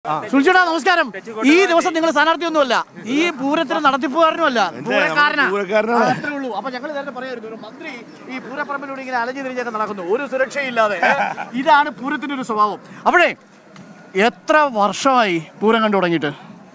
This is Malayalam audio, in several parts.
സുൽച്ചേട്ടാ നമസ്കാരം. ഈ ദിവസം നിങ്ങൾ സ്ഥാനാർത്ഥിയൊന്നുമല്ല, ഈ പൂരത്തിന് നടത്തിപ്പുകാരനുമല്ല, പൂരക്കാരനാണ്. ഉള്ളൂ. അപ്പൊ ഞങ്ങൾ നേരത്തെ പറയായിരുന്നു, ഒരു മന്ത്രി ഈ പൂരപ്പറമ്പിലൂടെ ഇങ്ങനെ അലഞ്ഞു തിരിഞ്ഞൊക്കെ നടക്കുന്നു, ഒരു സുരക്ഷയില്ലാതെ. ഇതാണ് പൂരത്തിന്റെ ഒരു സ്വഭാവം. അപ്പോഴേ എത്ര വർഷമായി പൂരം കണ്ടു തുടങ്ങിയിട്ട്?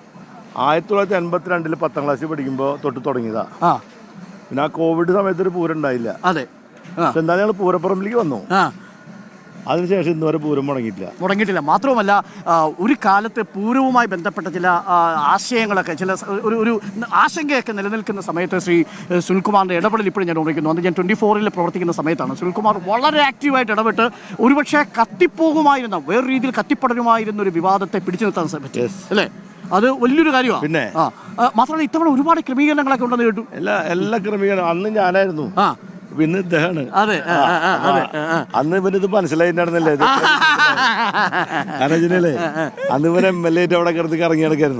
1982 10ാം ക്ലാസ്സിൽ പഠിക്കുമ്പോൾ തൊട്ട് തുടങ്ങിയതാ. പിന്നെ ആ കോവിഡ് സമയത്ത് ഒരു പൂരം ഉണ്ടായില്ല. അതെ. എന്താ ഞങ്ങൾ പൂരപ്പറമ്പിലേക്ക് വന്നു. അതിനുശേഷം ഇന്നുവരെ പൂരം മുടങ്ങിയിട്ടില്ല. മാത്രവുമല്ല, ഒരു കാലത്ത് പൂരവുമായി ബന്ധപ്പെട്ട ചില ആശയങ്ങളൊക്കെ, ചില ഒരു ആശങ്കയൊക്കെ നിലനിൽക്കുന്ന സമയത്ത് ശ്രീ സുനിൽകുമാറിൻ്റെ ഇടപെടൽ ഇപ്പോഴും ഞാൻ ഓർമ്മിക്കുന്നു. അന്ന് ഞാൻ 24-ൽ പ്രവർത്തിക്കുന്ന സമയത്താണ് സുനിൽകുമാർ വളരെ ആക്റ്റീവായിട്ട് ഇടപെട്ട് ഒരുപക്ഷെ കത്തിപ്പോകുമായിരുന്ന, വേറെ രീതിയിൽ കത്തിപ്പടരുമായിരുന്ന ഒരു വിവാദത്തെ പിടിച്ചു നിർത്താൻ പറ്റും അല്ലേ? അത് വലിയൊരു കാര്യമാണ്. പിന്നെ മാത്രമല്ല ഇത്തവണ ഒരുപാട് ക്രമീകരണങ്ങളൊക്കെ ഉണ്ടെന്ന് കേട്ടു. എല്ലാ ക്രമീകരണം അന്ന് ഞാനായിരുന്നു, പിന്നെ ഇദ്ദേഹമാണ്. അതെ, അന്ന് ഇവനിത് മനസ്സിലായിട്ടുണ്ടായിരുന്നല്ലേ? കാരണം അന്ന് ഇവൻ MLA ആയിട്ട് അവിടെ കിടന്ന് കറങ്ങി നടക്കായിരുന്നു.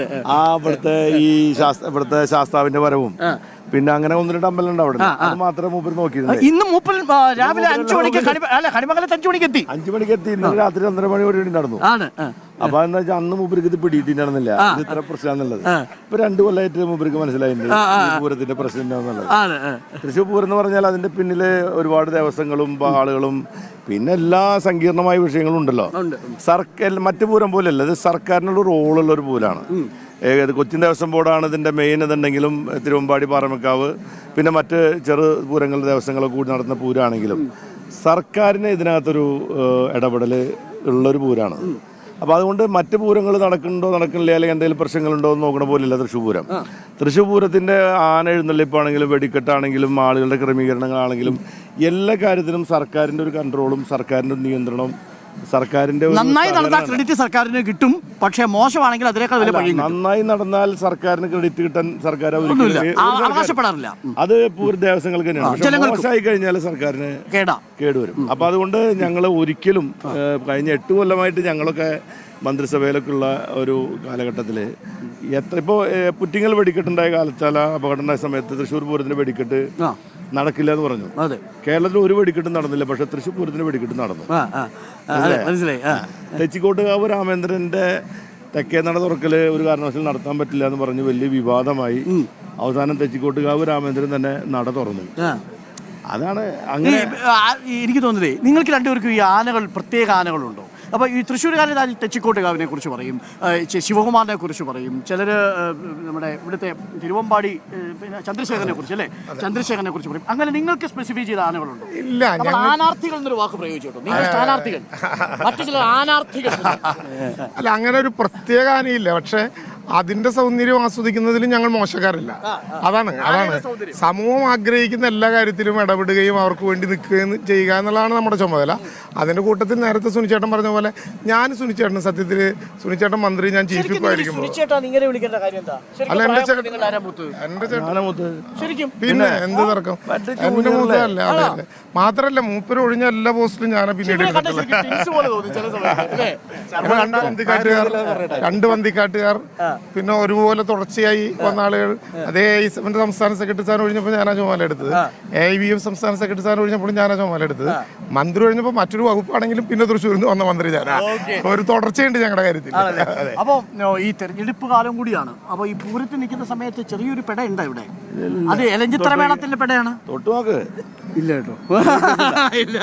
ഇവിടുത്തെ ശാസ്താവിന്റെ വരവും പിന്നെ അങ്ങനെ 1-2 അമ്പലം ഉണ്ട് അവിടെ. അത് മാത്രമേ മൂപ്പര് നോക്കിയിരുന്നു. ഇന്ന് മൂപ്പർ രാവിലെ 5 മണിക്ക് കണിമംഗലത്ത് 5 മണിക്ക് എത്തി. 5 മണിക്ക് എത്തി. ഇന്നലെ രാത്രി 1:30 മണി വരെ നടന്നു. അപ്പൊ എന്താ വെച്ചാൽ അന്ന് മൂപ്പർക്ക് ഇത് പിടിയിട്ടിട്ടുണ്ടായിരുന്നില്ല, ഇത് ഇത്ര പ്രശ്നമാണെന്നുള്ളത്. ഇപ്പൊ 2 കൊല്ലമായിട്ട് മൂപ്പർക്ക് മനസ്സിലായിട്ടുണ്ട് പൂരത്തിന്റെ പ്രശ്നം എന്താണെന്നുള്ളത്. തൃശ്ശൂർ പൂരം എന്ന് പറഞ്ഞാൽ അതിന്റെ പിന്നില് ഒരുപാട് ദേവസ്വങ്ങളും ആളുകളും പിന്നെ എല്ലാ സങ്കീർണമായ വിഷയങ്ങളും ഉണ്ടല്ലോ. മറ്റു പൂരം പോലെയല്ല, ഇത് സർക്കാരിനുള്ള റോളുള്ള ഒരു പൂരമാണ്. കൊച്ചിൻ ദേവസ്വം ബോർഡാണ് ഇതിൻ്റെ മെയിൻ. ഇതുണ്ടെങ്കിലും തിരുവമ്പാടി, പാറമേക്കാവ്, പിന്നെ മറ്റ് ചെറു പൂരങ്ങളുടെ ദേവസ്വങ്ങളൊക്കെ കൂടി നടത്തുന്ന പൂരമാണെങ്കിലും സർക്കാരിന് ഇതിനകത്തൊരു ഇടപെടൽ ഉള്ളൊരു പൂരമാണ്. അപ്പോൾ അതുകൊണ്ട് മറ്റ് പൂരങ്ങൾ നടക്കുന്നില്ല, അല്ലെങ്കിൽ എന്തെങ്കിലും പ്രശ്നങ്ങളുണ്ടോ എന്ന് നോക്കണ പോലെയല്ല തൃശ്ശൂർ പൂരം. തൃശ്ശൂർ പൂരത്തിൻ്റെ ആന എഴുന്നള്ളിപ്പാണെങ്കിലും വെടിക്കെട്ടാണെങ്കിലും ആളുകളുടെ ക്രമീകരണങ്ങളാണെങ്കിലും എല്ലാ കാര്യത്തിലും സർക്കാരിൻ്റെ ഒരു കൺട്രോളും സർക്കാരിൻ്റെ ഒരു നിയന്ത്രണവും സർക്കാരിന്റെ നന്നായി നടന്നാൽ ക്രെഡിറ്റ് സർക്കാരിന് കിട്ടും. പക്ഷേ മോശമാണെങ്കിൽ അതിനേക്കാൾ വലിയ പഴി. നന്നായി നടന്നാൽ സർക്കാരിന് ക്രെഡിറ്റ് കിട്ടാൻ സർക്കാർ അവകാശപ്പെടാറില്ല. അത് പൂര ദേവസ്വങ്ങൾക്ക് തന്നെയാണ്. മോശമായി കഴിഞ്ഞാൽ സർക്കാരിന് കേടുവരും. അപ്പൊ അതുകൊണ്ട് ഞങ്ങൾ ഒരിക്കലും കഴിഞ്ഞ 8 കൊല്ലമായിട്ട് ഞങ്ങളൊക്കെ മന്ത്രിസഭയിലൊക്കെ ഉള്ള ഒരു കാലഘട്ടത്തിൽ ഇപ്പോൾ പുറ്റിങ്ങൽ വെടിക്കെട്ടുണ്ടായ കാലത്താല അപകടമുണ്ടായ സമയത്ത് തൃശ്ശൂർ പൂരത്തിന് വെടിക്കെട്ട് നടക്കില്ല എന്ന് പറഞ്ഞു. കേരളത്തിൽ ഒരു വെടിക്കെട്ടും നടന്നില്ല, പക്ഷെ തൃശ്ശൂർ പൂരത്തിന് വെടിക്കെട്ട് നടന്നു. തെച്ചിക്കോട്ടുകാവ് രാമേന്ദ്രന്റെ തെക്കേ നട തുറക്കല് ഒരു കാരണവശാലും നടത്താൻ പറ്റില്ല എന്ന് പറഞ്ഞ് വലിയ വിവാദമായി. അവസാനം തെച്ചിക്കോട്ടുകാവ് രാമേന്ദ്രൻ തന്നെ നട തുറന്നു. അതാണ് അങ്ങനെ. എനിക്ക് തോന്നുന്നതേ, നിങ്ങൾക്ക് രണ്ടുപേർക്കും ഈ ആനകൾ, പ്രത്യേക ആനകളുണ്ടോ? അപ്പോൾ ഈ തൃശ്ശൂർകാരിൽ തെച്ചിക്കോട്ടുകാവിനെ കുറിച്ച് പറയും, ശിവകുമാറിനെ കുറിച്ച് പറയും, ചിലർ നമ്മുടെ ഇവിടുത്തെ തിരുവമ്പാടി പിന്നെ ചന്ദ്രശേഖരനെ കുറിച്ച്, അല്ലേ, ചന്ദ്രശേഖരനെ കുറിച്ച് പറയും. അങ്ങനെ നിങ്ങൾക്ക് സ്പെസിഫൈ ചെയ്ത ആനകളുണ്ടോ? ഇല്ല. ആനാർത്ഥികൾ എന്നൊരു വാക്ക് പ്രയോഗിച്ചോട്ടോ. നിങ്ങൾ സ്ഥാനാർത്ഥികൾ, മറ്റു ചില ആനാർത്ഥികൾ. അല്ല, അങ്ങനെ ഒരു പ്രത്യേക ആനയില്ല. പക്ഷെ അതിന്റെ സൗന്ദര്യം ആസ്വദിക്കുന്നതിലും ഞങ്ങൾ മോശക്കാരില്ല. അതാണ് സമൂഹം ആഗ്രഹിക്കുന്ന എല്ലാ കാര്യത്തിലും ഇടപെടുകയും അവർക്ക് വേണ്ടി നിൽക്കുകയും ചെയ്യുക എന്നുള്ളതാണ് നമ്മുടെ ചുമതല. അതിന്റെ കൂട്ടത്തിൽ നേരത്തെ സുനിച്ചേട്ടൻ പറഞ്ഞ പോലെ ഞാൻ സുനിച്ചേട്ടൻ, സത്യത്തിൽ സുനിച്ചേട്ടൻ മന്ത്രി, ഞാൻ ചീഫ് വിപ്പ് ആയിരിക്കുമ്പോൾ അല്ല എന്റെ പിന്നെ എന്ത് തർക്കം, എന്റെ മൂത്തല്ല. അതെ, മാത്രല്ല മൂപ്പര് ഒഴിഞ്ഞ എല്ലാ പോസ്റ്റിലും ഞാൻ പിന്നീട് എടുത്തിട്ടില്ല. 2 വന്തിക്കാട്ടുകാർ പിന്നെ ഒരുപോലെ തുടർച്ചയായി വന്ന ആളുകൾ. അതേ സംസ്ഥാന സെക്രട്ടറി സ്ഥാനം ഒഴിഞ്ഞപ്പോൾ ഞാനാ ചുമതല എടുത്തത്. AIVM സംസ്ഥാന സെക്രട്ടറി സ്ഥാനം ഒഴിഞ്ഞപ്പോഴും ഞാനാ ചുമതല എടുത്തത്. മന്ത്രി ഒഴിഞ്ഞപ്പോൾ മറ്റൊരു വകുപ്പാണെങ്കിലും പിന്നെ തൃശ്ശൂരിൽ നിന്ന് വന്ന മന്ത്രി ഞാനാ. ഒരു തുടർച്ചയുണ്ട് ഞങ്ങളുടെ കാര്യത്തിൽ. അപ്പോൾ ഈ തെരഞ്ഞെടുപ്പ് കാലം കൂടിയാണ്. അപ്പോൾ ഈ പൂരത്തിൽ നിൽക്കുന്ന സമയത്ത് ചെറിയൊരു പെട ഉണ്ട് ഇവിടെ. അത് എലഞ്ചിത്ര മേളത്തിന്റെ പെടയാണ്. ഇല്ല കേട്ടോ, ഇല്ല,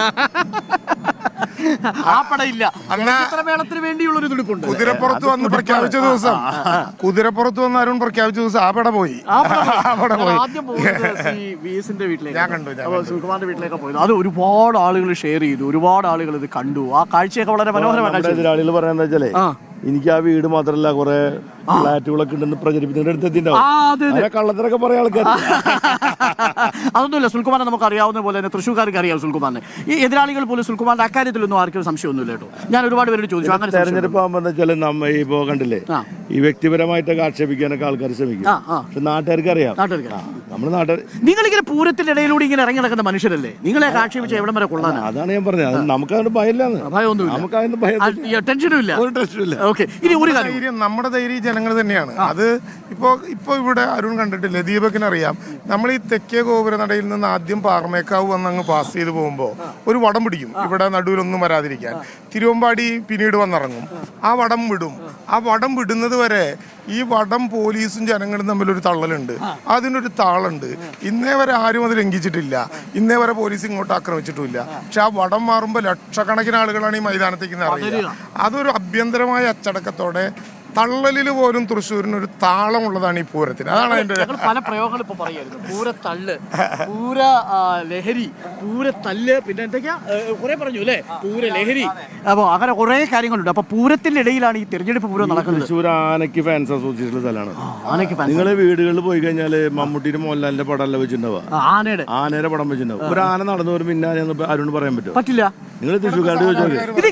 ആ പടയില്ല. മേളത്തിന് വേണ്ടിയുള്ള ഒരു തുടുപ്പുണ്ട്. കുതിരപ്പുറത്ത് വന്ന് പ്രഖ്യാപിച്ച ദിവസം, കുതിരപ്പുറത്ത് വന്ന് അരുൺ പ്രഖ്യാപിച്ച ദിവസം ആ പട പോയി. ആദ്യം പോകുന്നത് വീട്ടിലേക്ക്, ഞാൻ കണ്ടു, സുകുമാറിന്റെ വീട്ടിലേക്ക് പോയത്. അത് ഒരുപാട് ആളുകൾ ഷെയർ ചെയ്തു, ഒരുപാട് ആളുകൾ ഇത് കണ്ടു. ആ കാഴ്ചയൊക്കെ വളരെ മനോഹരമായ. എതിരാളികൾ പറയാന്ന് വെച്ചാലേ, എനിക്ക് ആ വീട് മാത്രമല്ല കുറെ ഫ്ലാറ്റുകളൊക്കെ ഉണ്ടെന്ന് പ്രചരിപ്പിക്കുന്ന അടുത്തെത്തിണ്ടാവും. കള്ളത്തിനൊക്കെ പറയാൻ ആൾക്കാർ. അതൊന്നുമില്ല, സുൽകുമാറിനെ നമുക്ക് അറിയാവുന്ന പോലെ തന്നെ തൃശ്ശൂർക്കാർക്ക് അറിയാം സുൽകുമാറിനെ. ഈ എതിരാളികൾ പോലും സുൽകുമാറിന്റെ അക്കാര്യത്തിലൊന്നും ആർക്കും സംശയമൊന്നുമില്ല കേട്ടോ. ഞാൻ ഒരുപാട് പേരോട് ചോദിച്ചു. അങ്ങനെ തെരഞ്ഞെടുപ്പ് ആകുമ്പോൾ വെച്ചാൽ നമ്മ ഇപ്പോ കണ്ടില്ലേ, ഈ വ്യക്തിപരമായിട്ടൊക്കെ ആക്ഷേപിക്കാനൊക്കെ ആൾക്കാർ ശ്രമിക്കും. പക്ഷെ നാട്ടുകാർക്ക് അറിയാം. നമ്മുടെ നാട്ടുകാർ, നിങ്ങളിങ്ങനെ പൂരത്തിന്റെ ഇടയിലൂടെ ഇങ്ങനെ ഇറങ്ങി നടക്കുന്ന മനുഷ്യരല്ലേ, നിങ്ങളെ ആക്ഷേപിച്ച എവിടം വരെ കൊള്ളാനാണ്? അതാണ് ഞാൻ പറഞ്ഞത്. നമുക്കതിന് ഭയമില്ലാന്ന്. ഭയമൊന്നുമില്ല, നമുക്കതിന് ഭയം, ടെൻഷനും ഇല്ല, ഒരു ടെൻഷനും ഇല്ല. ഓക്കെ, ഇനി ഒരു കാര്യം, നമ്മുടെ ധൈര്യം ജനങ്ങൾ തന്നെയാണ്. അത് ഇപ്പൊ ഇവിടെ അരുൺ കണ്ടിട്ടില്ലേ, ദീപകിനറിയാം. നമ്മൾ ഈ തെക്കേ ഗോപുരനടയിൽ നിന്ന് ആദ്യം പാറമേക്കാവ് വന്ന് അങ്ങ് പാസ് ചെയ്ത് പോകുമ്പോൾ ഒരു വടം പിടിക്കും, ഇവിടെ നടുവിലൊന്നും വരാതിരിക്കാൻ. തിരുവമ്പാടി പിന്നീട് വന്നിറങ്ങും. ആ വടം വിടും. ആ വടം വിടുന്നത് വരെ ഈ വടം പോലീസും ജനങ്ങളും തമ്മിലൊരു തള്ളലുണ്ട്, അതിനൊരു താളുണ്ട്. ഇന്നേ വരെ ആരും അത് ലംഘിച്ചിട്ടില്ല. ഇന്നേ വരെ പോലീസ് ഇങ്ങോട്ട് ആക്രമിച്ചിട്ടുമില്ല. പക്ഷെ ആ വടം മാറുമ്പോൾ ലക്ഷക്കണക്കിന് ആളുകളാണ് ഈ മൈതാനത്തേക്ക് അറിയുക. അതൊരു ആഭ്യന്തരമായ അച്ചടക്കത്തോടെ തള്ളലിൽ പോലും തൃശ്ശൂരിന് ഒരു താളമുള്ളതാണ് ഈ പൂരത്തിന്. അതാണ് അതിന്റെ പല പ്രയോഗങ്ങൾ ഇപ്പൊ പറയായിരുന്നു. പൂരത്തള്ള്, പൂര ലഹരി, പൂരത്തല്ല്, പിന്നെ എന്തൊക്കെയാ കുറെ പറഞ്ഞു അല്ലേ, പൂര ലഹരി. അപ്പൊ അങ്ങനെ കുറെ കാര്യങ്ങളുണ്ട്. അപ്പൊ പൂരത്തിന്റെ ഇടയിലാണ് ഈ തെരഞ്ഞെടുപ്പ് പൂരം നടക്കുന്നത്. തൃശ്ശൂർ ആനയ്ക്ക് ഫാൻസ് അസോസിയേഷൻ സ്ഥലമാണ്. നിങ്ങൾ വീടുകളിൽ പോയി കഴിഞ്ഞാല് മമ്മൂട്ടിയുടെ മോഹൻലാലിന്റെ പടമല്ല വെച്ചിട്ടുണ്ടാവുക, ആനയുടെ പടം വെച്ചിട്ടുണ്ടാവും. ഒരു ആന നടന്നു വരും, പിന്നെ ആരോട് പറയാൻ പറ്റില്ല. നിങ്ങൾ തൃശ്ശൂർക്കാരോട് ചോദിച്ചാൽ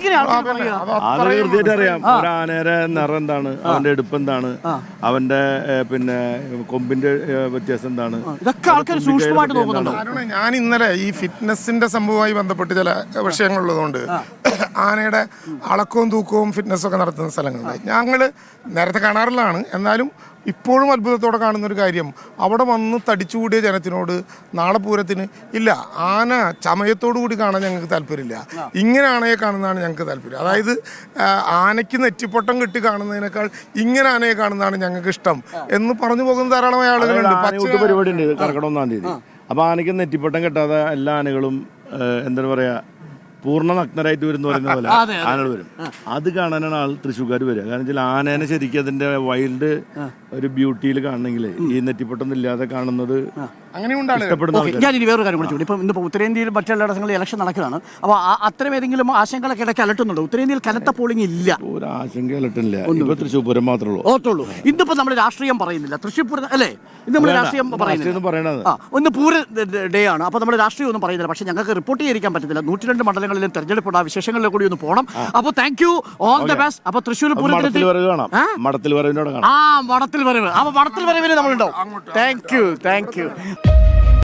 അത് കൃത്യമായിട്ട് അറിയാം. ഒരു ആനയുടെ നിറം എന്താണ്, അവന്റെ എടുപ്പ് എന്താണ്, അവന്റെ പിന്നെ കൊമ്പിന്റെ വ്യത്യാസം എന്താണ്, ഇതൊക്കെ ആൾക്കാർ സൂക്ഷ്മമായിട്ട് നോക്കുന്നുണ്ടോ? ഞാൻ ഇന്നലെ ഈ ഫിറ്റ്നസിന്റെ സംഭവമായി ബന്ധപ്പെട്ട് ചില വിഷയങ്ങളുള്ളതുകൊണ്ട് ആനയുടെ അളക്കവും തൂക്കവും ഫിറ്റ്നസ്സും ഒക്കെ നടത്തുന്ന സ്ഥലങ്ങളുണ്ട്. ഞങ്ങൾ നേരത്തെ കാണാറുള്ളതാണ്. എന്നാലും ഇപ്പോഴും അത്ഭുതത്തോടെ കാണുന്ന ഒരു കാര്യം, അവിടെ വന്ന് തടിച്ചുകൂടിയ ജനത്തിനോട് നാളെ പൂരത്തിന് ഇല്ല, ആന ചമയത്തോടു കൂടി കാണാൻ ഞങ്ങൾക്ക് താല്പര്യമില്ല, ഇങ്ങനെ ആനയെ കാണുന്നതാണ് ഞങ്ങൾക്ക് താല്പര്യം. അതായത് ആനയ്ക്ക് നെറ്റിപ്പൊട്ടം കെട്ടി കാണുന്നതിനേക്കാൾ ഇങ്ങനെ ആനയെ കാണുന്നതാണ് ഞങ്ങൾക്ക് ഇഷ്ടം എന്ന് പറഞ്ഞു പോകുന്ന ധാരാളമായ ആളുകളുണ്ട്. പരിപാടി ഉണ്ട് കർക്കിടക 1-ാം തീയതി. അപ്പൊ ആനയ്ക്ക് നെറ്റിപ്പൊട്ടം കെട്ടാതെ എല്ലാ ആനകളും എന്താ പറയാ പൂർണ്ണ നഗ്നരായിട്ട് വരുന്ന പറയുന്ന പോലെ ആനകൾ വരും. അത് കാണാനാണ് ആൾ തൃശ്ശൂർക്കാർ വരിക. കാരണം വെച്ചാൽ ആനേനെ ശരിക്കും അതിന്റെ വൈൽഡ് ഒരു ബ്യൂട്ടിയിൽ കാണണമെങ്കിൽ ഈ നെറ്റിപ്പൊട്ടൊന്നും ഇല്ലാതെ കാണുന്നത് ഇഷ്ടപ്പെടുന്ന. ഞാനിനി വേറൊരു കാര്യം വിളിച്ചു. ഇപ്പം ഇന്നിപ്പോൾ ഉത്തരേന്ത്യയിൽ മറ്റുള്ളയിടങ്ങളിൽ ഇലക്ഷൻ നടക്കുകയാണ്. അപ്പോൾ അത്തരം ഏതെങ്കിലും ആശങ്കകളൊക്കെ ഇടയ്ക്ക് അലട്ടുന്നുണ്ടോ? ഉത്തരേന്ത്യയിൽ കനത്ത പോളിംഗ് ഇല്ല, ഒരു ആശങ്ക അലട്ടില്ല. ഇപ്പൊ തൃശ്ശൂർ പൂരം മാത്രമേ ഉള്ളൂ. ഇന്നിപ്പോ നമ്മൾ രാഷ്ട്രീയം പറയുന്നില്ല, തൃശ്ശൂർ പൂരം അല്ലേ? ഇന്ന് നമ്മൾ രാഷ്ട്രീയം പറയുന്നത് ഒന്ന് പൂര ഡേ ആണ്. അപ്പോൾ നമ്മൾ രാഷ്ട്രീയം ഒന്നും പറയുന്നില്ല. പക്ഷെ ഞങ്ങൾക്ക് റിപ്പോർട്ട് ചെയ്തിരിക്കാൻ പറ്റത്തില്ല. 102 മണ്ഡലങ്ങളിലും തെരഞ്ഞെടുപ്പ് ആ വിശേഷങ്ങളിൽ കൂടി ഒന്ന് പോകണം. അപ്പോൾ thank you, all the best. അപ്പോൾ തൃശ്ശൂർ പൂരത്തിൽ മഠത്തിൽ വരവ്. അപ്പോൾ മഠത്തിൽ വരവിന് നമ്മളുണ്ടാവും. Thank you.